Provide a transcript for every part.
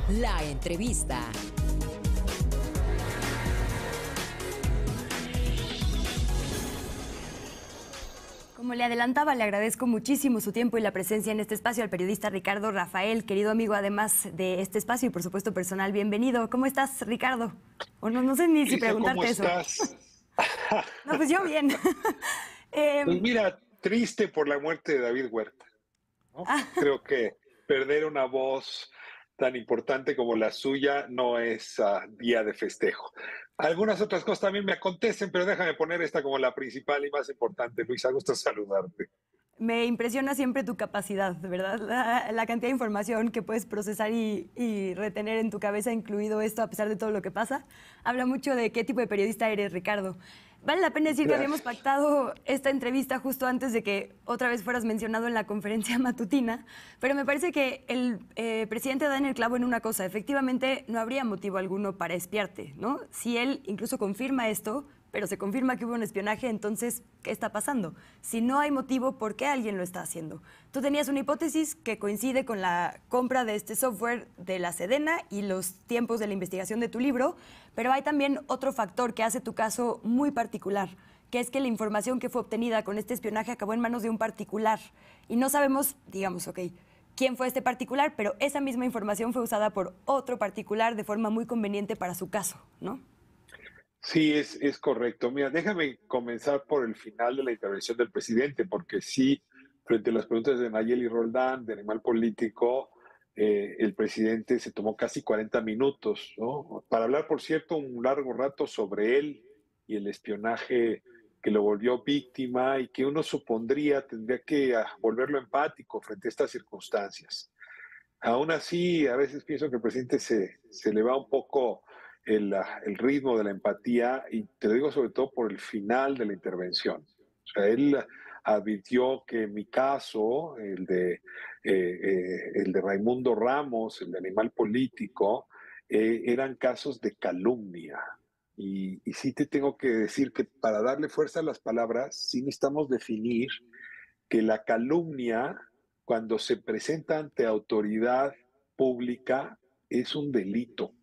La entrevista. Como le adelantaba, le agradezco muchísimo su tiempo y la presencia en este espacio al periodista Ricardo Rafael, querido amigo además de este espacio y por supuesto personal. Bienvenido. ¿Cómo estás, Ricardo? O no sé ni si Luisa, ¿cómo preguntarte eso. estás? No, pues yo bien. Pues Em, mira, triste por la muerte de David Huerta, ¿no? Creo que perder una voz tan importante como la suya no es día de festejo. Algunas otras cosas también me acontecen, pero déjame poner esta como la principal y más importante. Luisa, gusto saludarte. Me impresiona siempre tu capacidad, de verdad, la cantidad de información que puedes procesar y retener en tu cabeza, incluido esto, a pesar de todo lo que pasa. Habla mucho de qué tipo de periodista eres, Ricardo. Vale la pena decir que habíamos Gracias. pactado esta entrevista justo antes de que otra vez fueras mencionado en la conferencia matutina, pero me parece que el presidente da en el clavo en una cosa. Efectivamente, no habría motivo alguno para espiarte, ¿no? Si él incluso confirma esto, pero se confirma que hubo un espionaje, entonces, ¿qué está pasando? Si no hay motivo, ¿por qué alguien lo está haciendo? Tú tenías una hipótesis que coincide con la compra de este software de la Sedena y los tiempos de la investigación de tu libro, pero hay también otro factor que hace tu caso muy particular, que es que la información que fue obtenida con este espionaje acabó en manos de un particular y no sabemos, digamos, ok, quién fue este particular, pero esa misma información fue usada por otro particular de forma muy conveniente para su caso, ¿no? Sí, es correcto. Mira, déjame comenzar por el final de la intervención del presidente, porque sí, frente a las preguntas de Nayeli Roldán, de Animal Político, el presidente se tomó casi 40 minutos, ¿no? Para hablar, por cierto, un largo rato sobre él y el espionaje que lo volvió víctima y que uno supondría tendría que volverlo empático frente a estas circunstancias. Aún así, a veces pienso que el presidente se le va un poco el ritmo de la empatía y te lo digo sobre todo por el final de la intervención. O sea, él advirtió que en mi caso, el de Raimundo Ramos, el de Animal Político, eran casos de calumnia. Y sí te tengo que decir que para darle fuerza a las palabras, sí necesitamos definir que la calumnia, cuando se presenta ante autoridad pública, es un delito.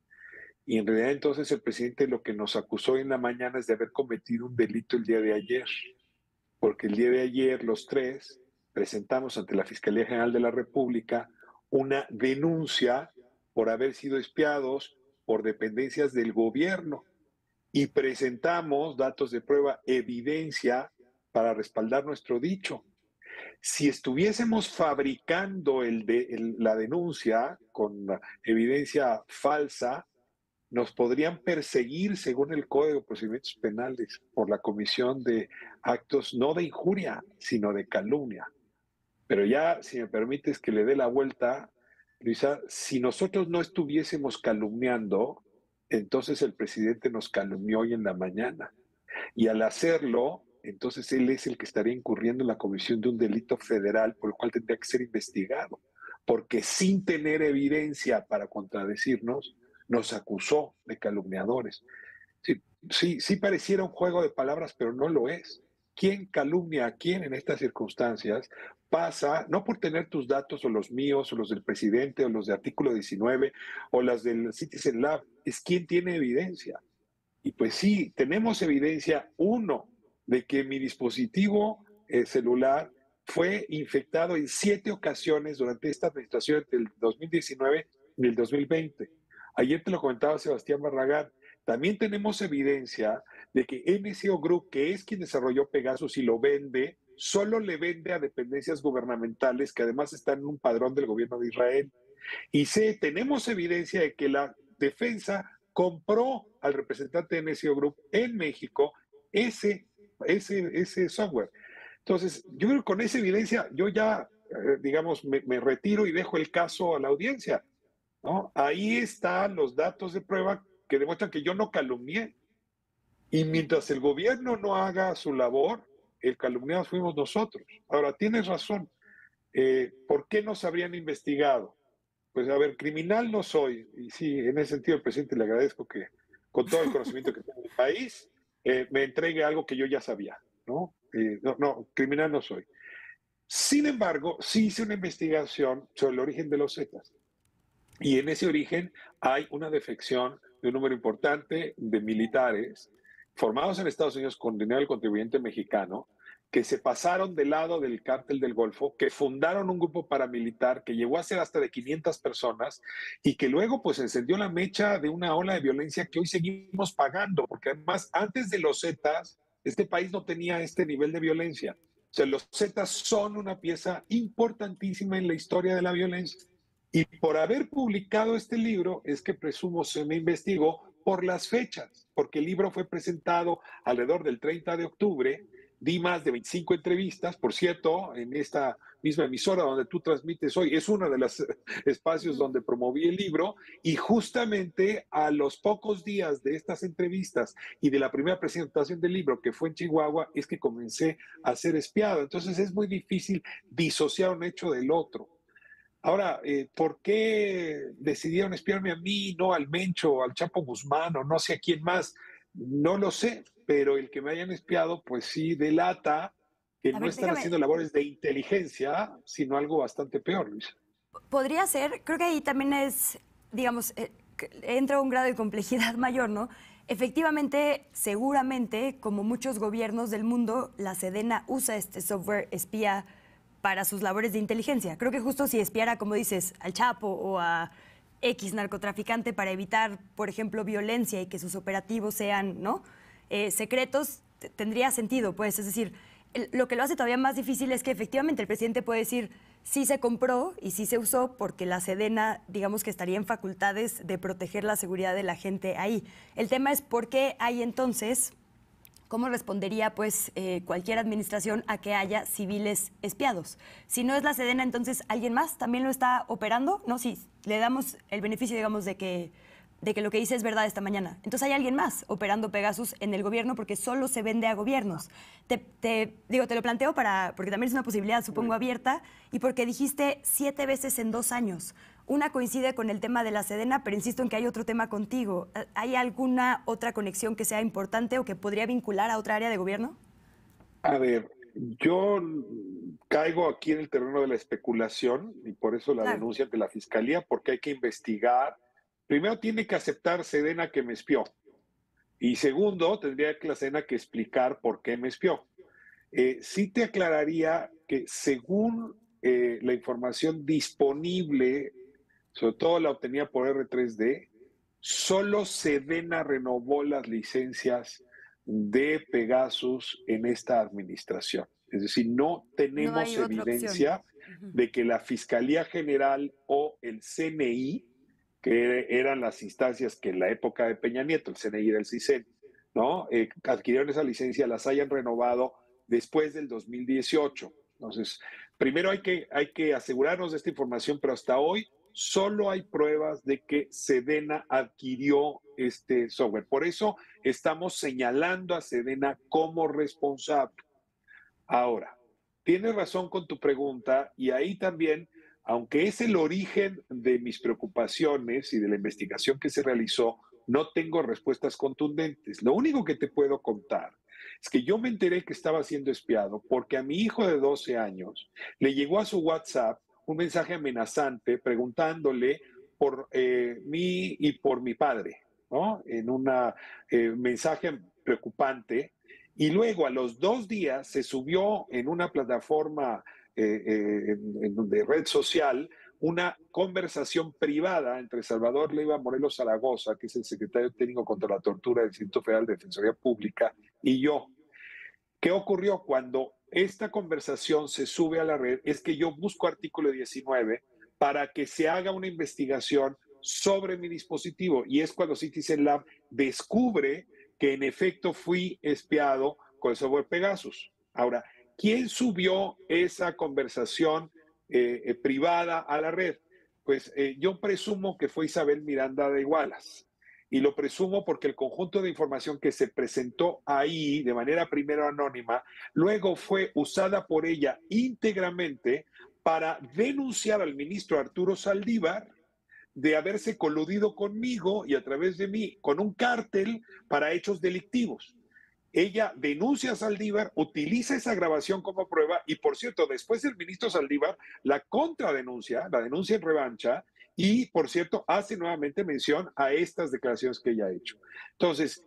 Y en realidad entonces el presidente lo que nos acusó en la mañana es de haber cometido un delito el día de ayer, porque el día de ayer los tres presentamos ante la Fiscalía General de la República una denuncia por haber sido espiados por dependencias del gobierno y presentamos datos de prueba, evidencia para respaldar nuestro dicho. Si estuviésemos fabricando la denuncia con evidencia falsa, nos podrían perseguir según el Código de Procedimientos Penales por la comisión de actos no de injuria, sino de calumnia. Pero ya, si me permites que le dé la vuelta, Luisa, si nosotros no estuviésemos calumniando, entonces el presidente nos calumnió hoy en la mañana. Y al hacerlo, entonces él es el que estaría incurriendo en la comisión de un delito federal por el cual tendría que ser investigado, porque sin tener evidencia para contradecirnos, nos acusó de calumniadores. Sí, sí, sí pareciera un juego de palabras, pero no lo es. ¿Quién calumnia a quién en estas circunstancias? Pasa, no por tener tus datos o los míos o los del presidente o los de artículo 19 o las del Citizen Lab, es quien tiene evidencia. Y pues sí, tenemos evidencia, uno, de que mi dispositivo celular fue infectado en 7 ocasiones durante esta administración del 2019 y el 2020. Ayer te lo comentaba Sebastián Barragán. También tenemos evidencia de que MCO Group, que es quien desarrolló Pegasus y lo vende, solo le vende a dependencias gubernamentales que además están en un padrón del gobierno de Israel. Y tenemos evidencia de que la defensa compró al representante de NSO Group en México ese software. Entonces, yo creo que con esa evidencia yo ya, digamos, me retiro y dejo el caso a la audiencia, ¿no? Ahí están los datos de prueba que demuestran que yo no calumnié. Y mientras el gobierno no haga su labor, el calumniado fuimos nosotros. Ahora, tienes razón. ¿Por qué nos habrían investigado? Pues a ver, criminal no soy, y sí, en ese sentido al presidente le agradezco que con todo el conocimiento que tiene el país, me entregue algo que yo ya sabía, ¿no? No, criminal no soy. Sin embargo, sí hice una investigación sobre el origen de los Zetas. Y en ese origen hay una defección de un número importante de militares formados en Estados Unidos con dinero del contribuyente mexicano, que se pasaron del lado del cártel del Golfo, que fundaron un grupo paramilitar que llegó a ser hasta de 500 personas y que luego pues encendió la mecha de una ola de violencia que hoy seguimos pagando, porque además antes de los Zetas, este país no tenía este nivel de violencia. O sea, los Zetas son una pieza importantísima en la historia de la violencia. Y por haber publicado este libro es que presumo se me investigó por las fechas, porque el libro fue presentado alrededor del 30 de octubre, di más de 25 entrevistas, por cierto, en esta misma emisora donde tú transmites hoy, es uno de los espacios donde promoví el libro, y justamente a los pocos días de estas entrevistas y de la primera presentación del libro, que fue en Chihuahua, es que comencé a ser espiado. Entonces es muy difícil disociar un hecho del otro. Ahora, ¿por qué decidieron espiarme a mí, no al Mencho, al Chapo Guzmán o no sé a quién más? No lo sé, pero el que me hayan espiado, pues sí delata que A no ver, están déjame, haciendo labores de inteligencia, sino algo bastante peor, Luis. podría ser, creo que ahí también es, digamos, entra un grado de complejidad mayor, ¿no? Efectivamente, seguramente, como muchos gobiernos del mundo, la Sedena usa este software espía para sus labores de inteligencia. Creo que justo si espiara, como dices, al Chapo o a X narcotraficante para evitar, por ejemplo, violencia y que sus operativos sean, ¿no? Secretos, tendría sentido, pues, es decir, lo que lo hace todavía más difícil es que efectivamente el presidente puede decir sí se compró y sí se usó porque la Sedena, digamos que estaría en facultades de proteger la seguridad de la gente ahí. El tema es por qué hay entonces, ¿cómo respondería pues cualquier administración a que haya civiles espiados? Si no es la Sedena, entonces alguien más también lo está operando, ¿no? Si le damos el beneficio, digamos, de que lo que dice es verdad esta mañana. Entonces hay alguien más operando Pegasus en el gobierno porque solo se vende a gobiernos. Te lo planteo porque también es una posibilidad, supongo, abierta, y porque dijiste 7 veces en 2 años. Una coincide con el tema de la Sedena, pero insisto en que hay otro tema contigo. ¿Hay alguna otra conexión que sea importante o que podría vincular a otra área de gobierno? A ver, yo caigo aquí en el terreno de la especulación y por eso la Claro. denuncia ante la fiscalía, porque hay que investigar. Primero tiene que aceptar Sedena que me espió. Y segundo, tendría que la Sedena que explicar por qué me espió. Sí te aclararía que según la información disponible, sobre todo la obtenida por R3D, solo Sedena renovó las licencias de Pegasus en esta administración. Es decir, no No tenemos hay otra opción. evidencia de que la Fiscalía General o el CNI, que eran las instancias que en la época de Peña Nieto, el CNI era el CISEN, ¿no? Adquirieron esa licencia, las hayan renovado después del 2018. Entonces, primero hay que asegurarnos de esta información, pero hasta hoy solo hay pruebas de que Sedena adquirió este software. Por eso estamos señalando a Sedena como responsable. Ahora, tienes razón con tu pregunta y ahí también, aunque es el origen de mis preocupaciones y de la investigación que se realizó, no tengo respuestas contundentes. Lo único que te puedo contar es que yo me enteré que estaba siendo espiado porque a mi hijo de 12 años le llegó a su WhatsApp un mensaje amenazante preguntándole por mí y por mi padre, ¿no? En un mensaje preocupante y luego a los 2 días se subió en una plataforma de red social una conversación privada entre Salvador Leiva Morelos Zaragoza, que es el secretario técnico contra la tortura del Instituto Federal de Defensoría Pública, y yo. ¿Qué ocurrió cuando esta conversación se sube a la red? Es que yo busco artículo 19 para que se haga una investigación sobre mi dispositivo y es cuando Citizen Lab descubre que en efecto fui espiado con el software Pegasus. Ahora, ¿quién subió esa conversación privada a la red? Pues yo presumo que fue Isabel Miranda de Igualas. Y lo presumo porque el conjunto de información que se presentó ahí de manera primero anónima, luego fue usada por ella íntegramente para denunciar al ministro Arturo Saldívar de haberse coludido conmigo y a través de mí con un cártel para hechos delictivos. Ella denuncia a Saldívar, utiliza esa grabación como prueba y, por cierto, después el ministro Saldívar la contradenuncia, la denuncia en revancha Y, por cierto, hace nuevamente mención a estas declaraciones que ella ha hecho. Entonces,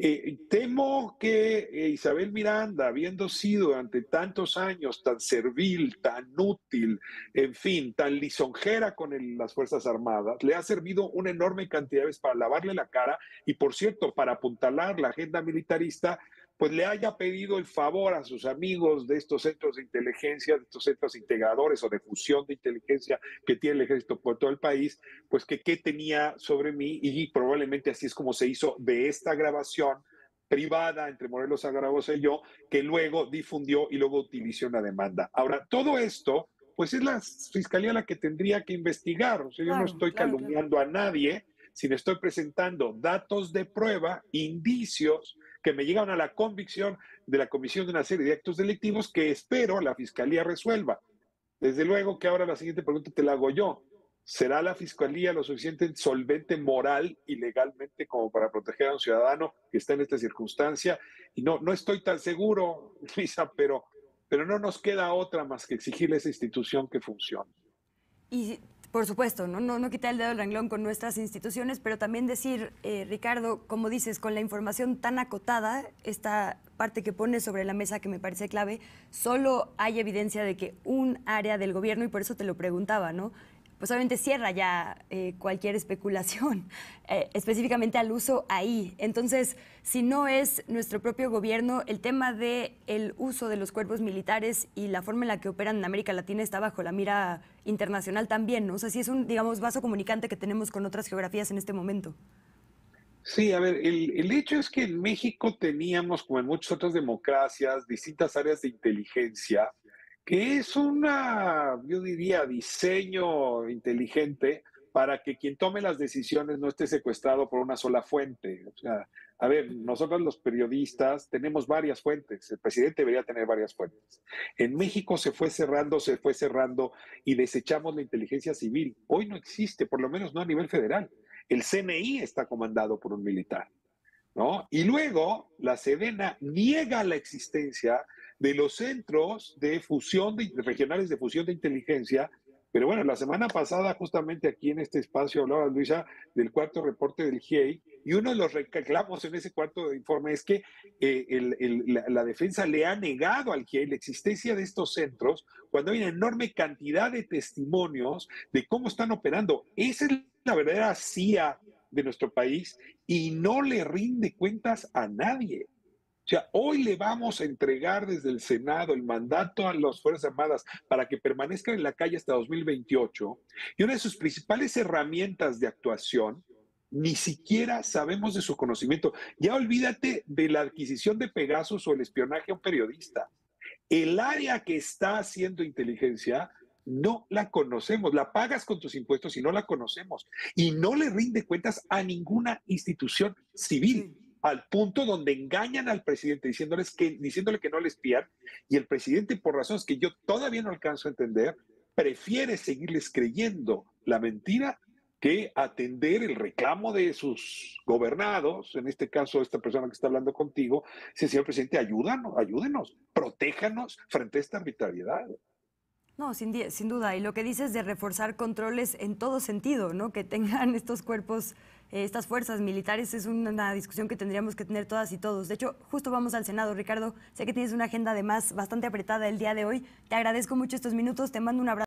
temo que Isabel Miranda, habiendo sido durante tantos años tan servil, tan útil, en fin, tan lisonjera con las Fuerzas Armadas, le ha servido una enorme cantidad de veces para lavarle la cara y, por cierto, para apuntalar la agenda militarista, pues le haya pedido el favor a sus amigos de estos centros de inteligencia, de estos centros integradores o de fusión de inteligencia que tiene el ejército por todo el país, pues que qué tenía sobre mí, y probablemente así es como se hizo de esta grabación privada entre Morelos Zaragoza y yo, que luego difundió y luego utilizó una demanda. Ahora, todo esto, pues es la fiscalía la que tendría que investigar. O sea, yo no Claro, estoy claro, claro. calumniando a nadie, sino estoy presentando datos de prueba, indicios que me llegan a la convicción de la comisión de una serie de actos delictivos que espero la fiscalía resuelva. Desde luego que ahora la siguiente pregunta te la hago yo. ¿Será la fiscalía lo suficiente solvente moral y legalmente como para proteger a un ciudadano que está en esta circunstancia? Y no estoy tan seguro, Luisa, pero no nos queda otra más que exigirle a esa institución que funcione. Y por supuesto, no quitar el dedo del renglón con nuestras instituciones, pero también decir, Ricardo, como dices, con la información tan acotada, esta parte que pones sobre la mesa que me parece clave, solo hay evidencia de que un área del gobierno, y por eso te lo preguntaba, ¿no? Pues obviamente cierra ya cualquier especulación, específicamente al uso ahí. Entonces, si no es nuestro propio gobierno, el tema del uso de los cuerpos militares y la forma en la que operan en América Latina está bajo la mira internacional también, ¿no? O sea, sí es un, digamos, vaso comunicante que tenemos con otras geografías en este momento. Sí, a ver, el hecho es que en México teníamos, como en muchas otras democracias, distintas áreas de inteligencia, que es una, yo diría, diseño inteligente para que quien tome las decisiones no esté secuestrado por una sola fuente. O sea, a ver, nosotros los periodistas tenemos varias fuentes, el presidente debería tener varias fuentes. En México se fue cerrando y desechamos la inteligencia civil. Hoy no existe, por lo menos no a nivel federal. El CNI está comandado por un militar, ¿no? Y luego la Sedena niega la existencia de los centros de fusión regionales de fusión de inteligencia. Pero bueno, la semana pasada, justamente aquí en este espacio, hablaba Luisa del cuarto reporte del GIEI, y uno de los reclamos en ese cuarto informe es que la defensa le ha negado al GIEI la existencia de estos centros cuando hay una enorme cantidad de testimonios de cómo están operando. Esa es la verdadera CIA de nuestro país y no le rinde cuentas a nadie. O sea, hoy le vamos a entregar desde el Senado el mandato a las Fuerzas Armadas para que permanezcan en la calle hasta 2028 y una de sus principales herramientas de actuación ni siquiera sabemos de su conocimiento. Ya olvídate de la adquisición de Pegasus o el espionaje a un periodista. El área que está haciendo inteligencia no la conocemos, la pagas con tus impuestos y no la conocemos. Y no le rinde cuentas a ninguna institución civil, Sí. al punto donde engañan al presidente diciéndole que no le espían, y el presidente, por razones que yo todavía no alcanzo a entender, prefiere seguirles creyendo la mentira que atender el reclamo de sus gobernados, en este caso esta persona que está hablando contigo, dice, señor presidente, ayúdenos, protéjanos frente a esta arbitrariedad. No, sin duda. Y lo que dices de reforzar controles en todo sentido, ¿no? Que tengan estos cuerpos, estas fuerzas militares, es una discusión que tendríamos que tener todas y todos. De hecho, justo vamos al Senado, Ricardo. Sé que tienes una agenda además bastante apretada el día de hoy. Te agradezco mucho estos minutos. Te mando un abrazo.